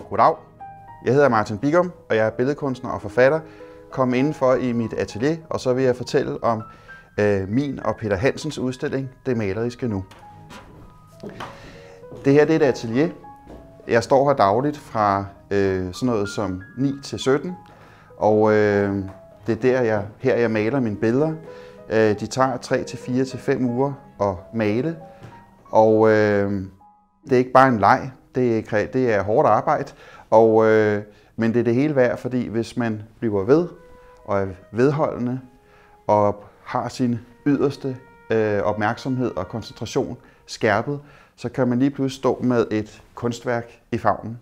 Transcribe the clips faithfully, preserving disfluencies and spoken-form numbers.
Goddag. Jeg hedder Martin Bigum, og jeg er billedkunstner og forfatter. Kom indenfor i mit atelier, og så vil jeg fortælle om øh, min og Peter Hansens udstilling, Det maleriske nu. Det her det er et atelier. Jeg står her dagligt fra øh, sådan noget som ni til sytten, og øh, det er der, jeg, her jeg maler mine billeder. Øh, de tager tre til fire til fem uger at male, og øh, det er ikke bare en leg, det er, det er hårdt arbejde, og, øh, men det er det hele værd, fordi hvis man bliver ved og er vedholdende og har sin yderste øh, opmærksomhed og koncentration skærpet, så kan man lige pludselig stå med et kunstværk i favnen.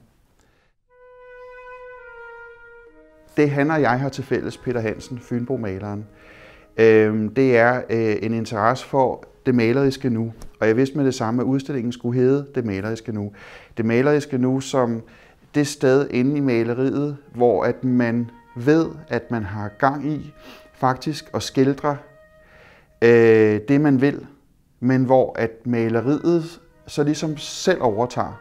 Det han og jeg har til fælles, Peter Hansen, Fynbo-maleren, øh, det er øh, en interesse for det maleriske nu. Og jeg vidste med det samme, at udstillingen skulle hedde Det maleriske nu. Det maleriske nu som det sted inde i maleriet, hvor at man ved, at man har gang i faktisk at skildre øh, det, man vil, men hvor at maleriet så ligesom selv overtager.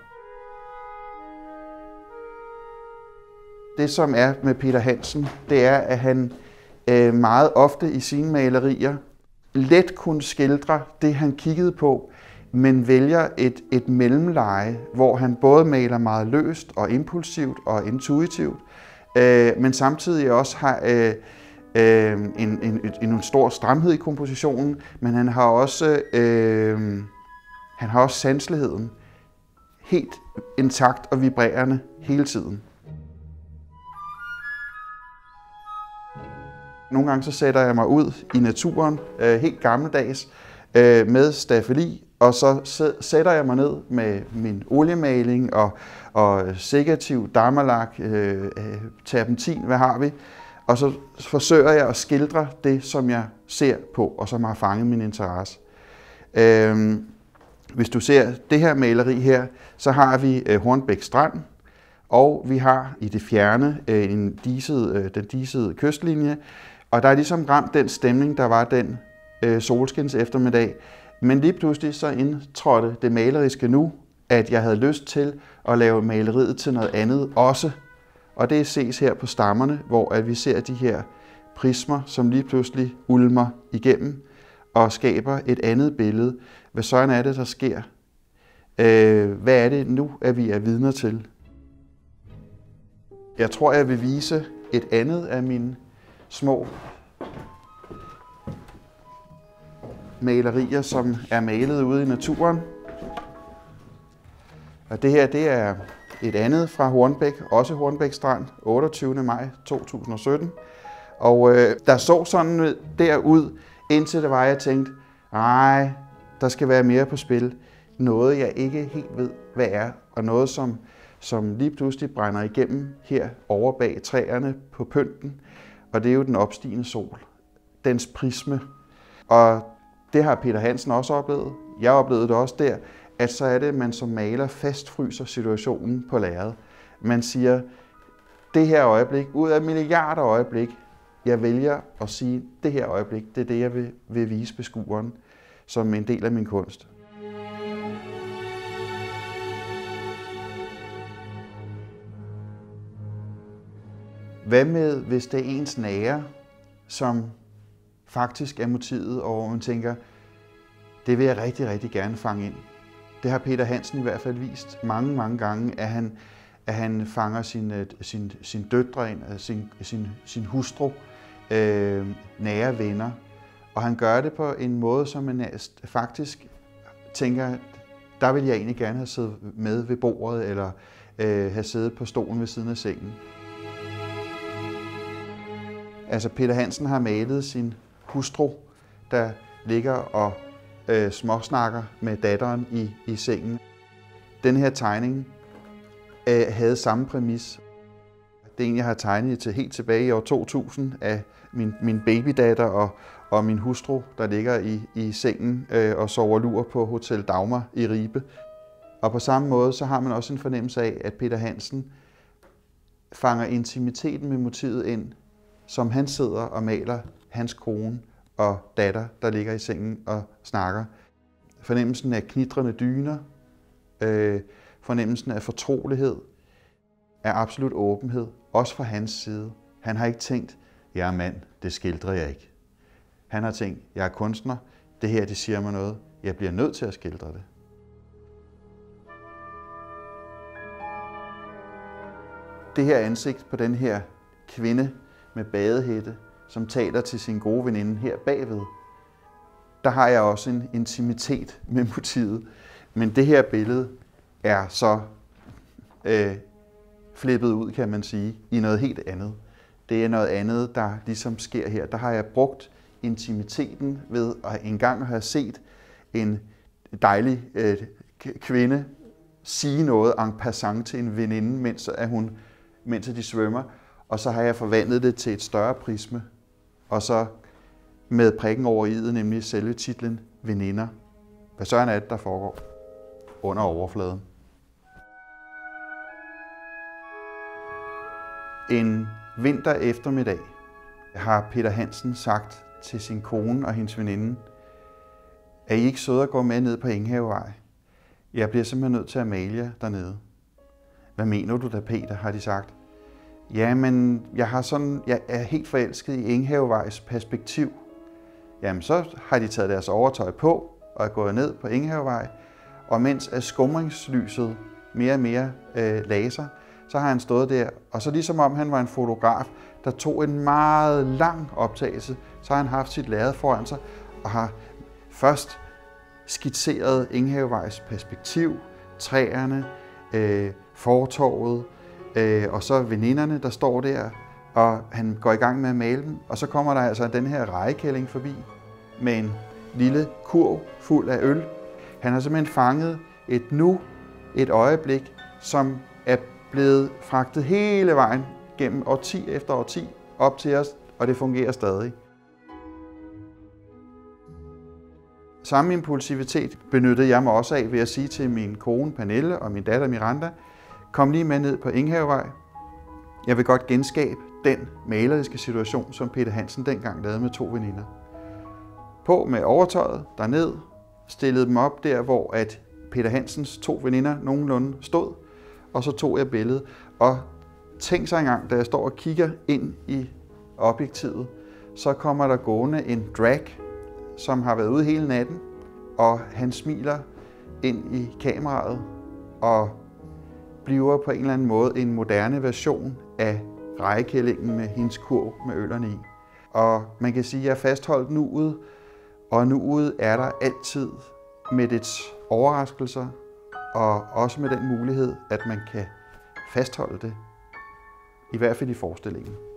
Det, som er med Peter Hansen, det er, at han øh, meget ofte i sine malerier let kunne skildre det, han kiggede på, men vælger et, et mellemleje, hvor han både maler meget løst og impulsivt og intuitivt, øh, men samtidig også har øh, øh, en, en, en, en stor stramhed i kompositionen, men han har også, øh, han har også sanseligheden helt intakt og vibrerende hele tiden. Nogle gange så sætter jeg mig ud i naturen, øh, helt gammeldags, øh, med staffeli, og så sætter jeg mig ned med min oliemaling og, og segativ, damalak, øh, terpentin, hvad har vi, og så forsøger jeg at skildre det, som jeg ser på, og som har fanget min interesse. Øh, hvis du ser det her maleri her, så har vi øh, Hornbæk Strand, og vi har i det fjerne øh, en diset, øh, den disede kystlinje, og der er ligesom ramt den stemning, der var den øh, solskins eftermiddag. Men lige pludselig så indtrådte det maleriske nu, at jeg havde lyst til at lave maleriet til noget andet også. Og det ses her på stammerne, hvor at vi ser de her prismer, som lige pludselig ulmer igennem og skaber et andet billede. Hvad sådan er det, der sker? Øh, hvad er det nu, at vi er vidner til? Jeg tror, jeg vil vise et andet af mine små malerier, som er malet ude i naturen. Og det her, det er et andet fra Hornbæk, også Hornbæk Strand, otteogtyvende maj to tusind og sytten. Og øh, der så sådan derud, indtil det var, jeg tænkte, nej, der skal være mere på spil. Noget, jeg ikke helt ved, hvad er, og noget, som, som lige pludselig brænder igennem her over bag træerne på pynten. Og det er jo den opstigende sol, dens prisme. Og det har Peter Hansen også oplevet. Jeg oplevede det også der, at så er det, at man som maler fastfryser situationen på lærredet. Man siger, det her øjeblik, ud af milliarder øjeblik, jeg vælger at sige, det her øjeblik, det er det, jeg vil, vil vise beskueren som en del af min kunst. Hvad med, hvis det er ens nære, som faktisk er motivet, og hvor man tænker, det vil jeg rigtig, rigtig gerne fange ind. Det har Peter Hansen i hvert fald vist mange, mange gange, at han, at han fanger sin, sin, sin døtre ind, sin, sin, sin hustru, øh, nære venner. Og han gør det på en måde, som man faktisk tænker, der vil jeg egentlig gerne have siddet med ved bordet, eller øh, have siddet på stolen ved siden af sengen. Altså Peter Hansen har malet sin hustru, der ligger og øh, småsnakker med datteren i, i sengen. Den her tegning øh, havde samme præmis. Det er en, jeg har tegnet til helt tilbage i år to tusind af min, min babydatter og, og min hustru, der ligger i, i sengen øh, og sover lur på Hotel Dagmar i Ribe. Og på samme måde så har man også en fornemmelse af, at Peter Hansen fanger intimiteten med motivet ind, som han sidder og maler hans kone og datter, der ligger i sengen og snakker. Fornemmelsen af knitrende dyner, øh, fornemmelsen af fortrolighed, af absolut åbenhed, også fra hans side. Han har ikke tænkt, jeg er mand, det skildrer jeg ikke. Han har tænkt, jeg er kunstner, det her det siger mig noget, jeg bliver nødt til at skildre det. Det her ansigt på den her kvinde med badehætte, som taler til sin gode veninde her bagved, der har jeg også en intimitet med motivet. Men det her billede er så øh, flippet ud, kan man sige, i noget helt andet. Det er noget andet, der ligesom sker her. Der har jeg brugt intimiteten ved at engang have set en dejlig øh, kvinde sige noget en passant til en veninde, mens, at hun, mens de svømmer. Og så har jeg forvandlet det til et større prisme. Og så med prikken over i'et, nemlig selve titlen Veninder. Hvad søren er det, der foregår under overfladen? En vinter eftermiddag har Peter Hansen sagt til sin kone og hendes veninde, er I ikke søde at gå med ned på Enghavevej? Jeg bliver simpelthen nødt til at male jer dernede. Hvad mener du da, Peter, har de sagt. Ja, men jeg, har sådan, jeg er helt forelsket i Enghavevejs perspektiv. Jamen, så har de taget deres overtøj på og er gået ned på Enghavevej, og mens at skumringslyset mere og mere øh, laser, så har han stået der, og så ligesom om han var en fotograf, der tog en meget lang optagelse, så har han haft sit lærred foran sig, og har først skitseret Enghavevejs perspektiv, træerne, øh, fortorvet, øh, og så veninderne, der står der, og han går i gang med at male dem, og så kommer der altså den her rejekælling forbi, med en lille kurv fuld af øl. Han har simpelthen fanget et nu, et øjeblik, som er blevet fragtet hele vejen gennem årti efter årti op til os, og det fungerer stadig. Samme impulsivitet benyttede jeg mig også af ved at sige til min kone Pernille og min datter Miranda, kom lige med ned på Enghavevej. Jeg vil godt genskabe den maleriske situation, som Peter Hansen dengang lavede med to veninder. På med overtøjet derned, stillede dem op der, hvor at Peter Hansens to veninder nogenlunde stod, og så tog jeg billedet. Og tænk sig engang, da jeg står og kigger ind i objektivet, så kommer der gående en drag, som har været ude hele natten, og han smiler ind i kameraet og bliver på en eller anden måde en moderne version af rejekællingen med hendes kurv med øllerne i. Og man kan sige, at jeg er fastholdt nuet, og nuet er der altid med dets overraskelser, og også med den mulighed, at man kan fastholde det, i hvert fald i forestillingen.